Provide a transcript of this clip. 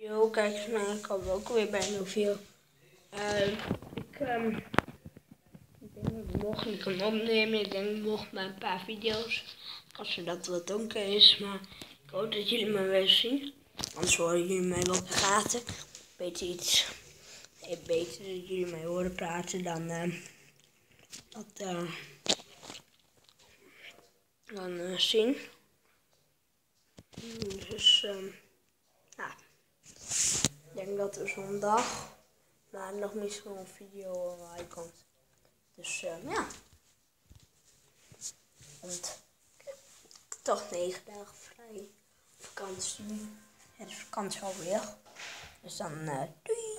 Yo, kijk eens naar, ik kom ook weer bij een video. Ik denk dat ik morgen niet kan opnemen. Ik denk morgen maar een paar video's. Als er dat wat donker is. Maar ik hoop dat jullie me weer zien. Anders horen jullie mij wel praten. Beter dat jullie mij horen praten dan zien. Dus ja. Ik denk dat er zo'n dag nog misschien een video online komt. Dus ja. Want ik heb toch 9 dagen vrij vakantie. Het is vakantie alweer. Dus dan doei.